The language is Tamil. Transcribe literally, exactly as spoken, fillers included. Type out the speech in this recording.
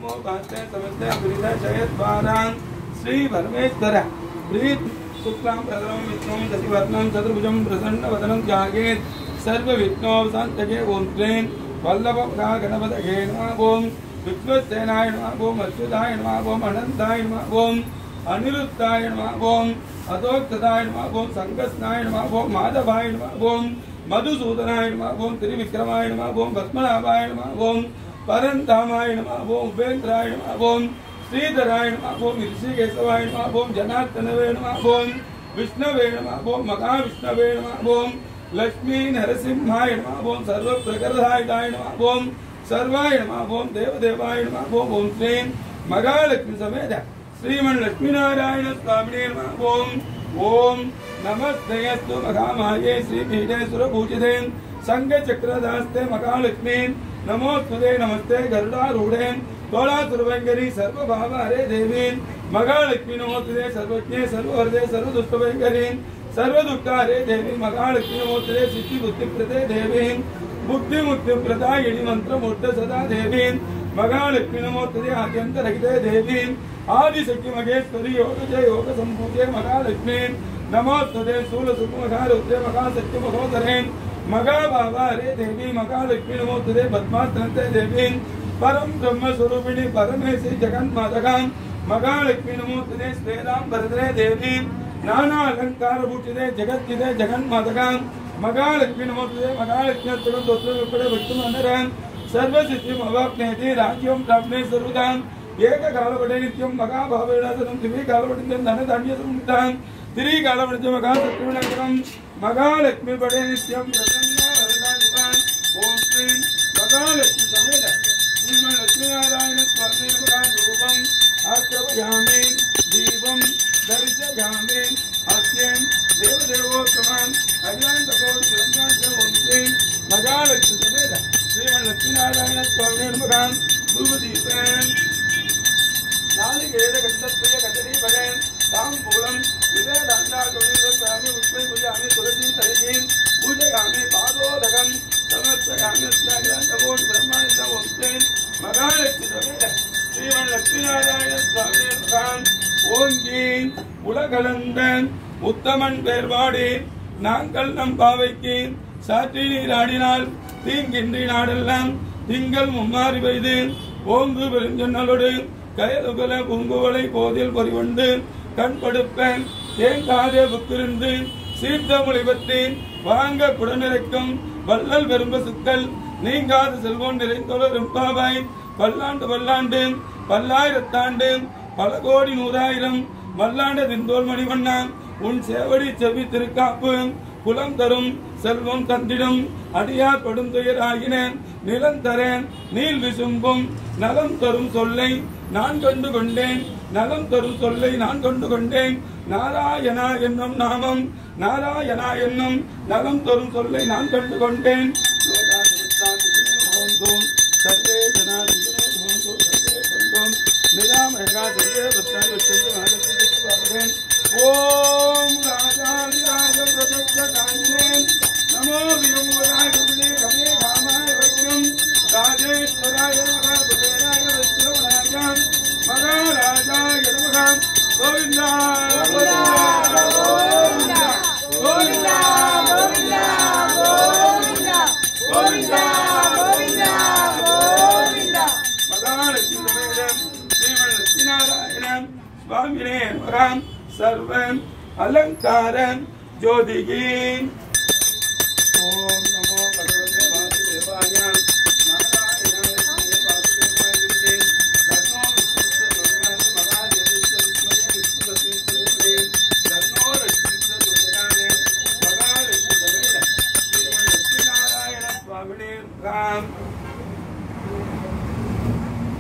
नमो भास्ते समस्ते प्रीत जयद्वारां श्री परमेश्वर प्रीत शुक्लां भद्रं विष्णुं शशिवर्णं चतुर्भुजं प्रसन्नवदनं ध्यायेत् सर्वविघ्नोपशान्तये ओं क्लीं वल्लभप्रा गणपतये नमः ओं विश्वसेनाय नमः ओं अच्युताय नमः ओं अनन्ताय नमः ओं अनिरुद्धाय नमः ओं अधोक्ताय नमः ओं संगस्नाय नमः ओं माधवाय नमः ओं मधुसूदनाय नमः ओं त्रिविक्रमाय नमः ओं पद्मनाभाय नमः ओं परंधामाय नमः ओं उपेन्द्राय नमः ओं श्रीधराय नमः ओं ऋषिकेशवाय नमः ओं जनार्दनवे नमः ओं विष्णवे नमः ओं महाविष्णवे नमः ओं लक्ष्मी नरसिंहाय नमः ओं सर्वप्रकरधाय नमः ओं सर्वाय नमः ओं देवदेवाय नमः ओं ओं श्रीं महालक्ष्मी समेत श्रीमन् लक्ष्मीनारायण स्वामिने नमः ओं ओं नमस्तेस्तु महामाये श्रीपीठे सुरपूजिते संघचक्रदास्ते महालक्ष्मी नमोस्तुते नमस्ते गरुडारूढे तोलासुरभयंकरी सर्वभावहरे देवी महालक्ष्मी नमोस्तुते सर्वज्ञे सर्ववरदे सर्वदुष्टभयंकरी सर्वदुःखहरे देवी महालक्ष्मी नमोस्तुते सिद्धि बुद्धिप्रदे देवी बुद्धिमुक्तिप्रदायिनी मंत्रमूर्त सदा देवी महालक्ष्मी नमोस्तुते आद्यन्तरहिते देवी आदिशक्ति महेश्वरी योग जय योग संपूज्य महालक्ष्मी नमोस्तुते शूलसुखमहारुद्रे महाशक्ति महोदरे महाभावा हरे देवी महालक्ष्मी नमोस्तुते पद्मासनते देवी परम ब्रह्म स्वरूपिणी परमेशी जगन्मातका महालक्ष्मी नमोस्तुते श्वेतांबरधरे देवी नाना अलंकार भूषिते जगज्जिते जगन्मातका महालक्ष्मी नमोस्तुते महालक्ष्मी स्तोत्रम भक्तमनरं सर्वसिद्धिं अवाप्नोति राज्यं प्राप्नोति सर्वदां एककालवटे नित्यं महाभावेनासनं द्विकालवटे धनधान्यसमुद्धां त्रिकालवटे महासत्यविनाशनं महालक्ष्मी पटे नित्यं प्रसन्नवरदां ओं श्रीं महालक्ष्मी समेत श्रीमन् लक्ष्मीनारायण स्वामी रूपम् आश्रवयामि दीपं दर्शयामि हस्तेन देवदेवोत्तमम् अज्ञानतपोः ब्रह्माण्ड ओं श्रीं महालक्ष्मी समेत श्रीमन् लक्ष्मीनारायण स्वामी रूपम् धूपदीपेन नालिकेर गन्धप्रिय कदली भजन ताम्बूलं विजयदाण्डागुरुः स्वामी पुष्पे पूजयामि तुलसी तैलीं पूजयामि पादोदकं समर्पयामि अज्ञानतपोः ब्रह्माण्ड ओं श्रीं महालक्ष्मी समेत श्रीमन् लक्ष्मीनारायण स्वामी रूपम् ஓங்கி உலகளந்தன் உத்தமன் பேர்வாடி நாங்கள் நம் பாவைக்கு சாற்றி நீராடினால் தீங்கின்றி நாடெல்லாம் திங்கள் மும்மாறி பெய்து ஓங்கு பெருஞ்சொன்னலோடு கயலுகல பூங்குவலை போதில் பொறிவண்டு கண்படுப்பேன் தேங்காதே புக்கிருந்து சீர்த்த மொழிபத்தி வாங்க குடநிறைக்கும் வள்ளல் பெரும்ப சுக்கள் நீங்காத செல்வம் நிறைந்தொரு பாவாய் பல்லாண்டு பல்லாண்டு பல்லாயிரத்தாண்டு பல கோடி நூறாயிரம் மல்லாண்ட திந்தோல் மணிவண்ணா உன் சேவடி செவி திருக்காப்பு குலம் தரும் செல்வம் தந்திடும் அடியார் படும் துயராகின நிலந்தரேன் நீல் விசும்பும் நலம் தரும் சொல்லை நான் கண்டு கொண்டேன் நலம் தரும் சொல்லை நான் கொண்டு கொண்டேன் நாராயணா என்னும் நாமம் நாராயணா என்னும் நலம் தரும் சொல்லை நான் கண்டு கொண்டேன் சர்வே ஜனா निराम है ओम राजाधिराज प्रत्यक्ष कांजने नमो व्योमराय गुणे गमे कामाय वज्रम राजेश्वराय नमः कुबेराय विष्णुराय महाराजाय नमः गोविंदा गोविंदा गोविंदा गोविंदा गोविंदा गोविंदा गोविंदा गोविंदा गोविंदा महालक्ष्मी समेत श्रीमन् लक्ष्मीनारायण स्वामिने नमः सर्वं अलंकारं ज्योतिः ओम नमो भगवते वासुदेवाय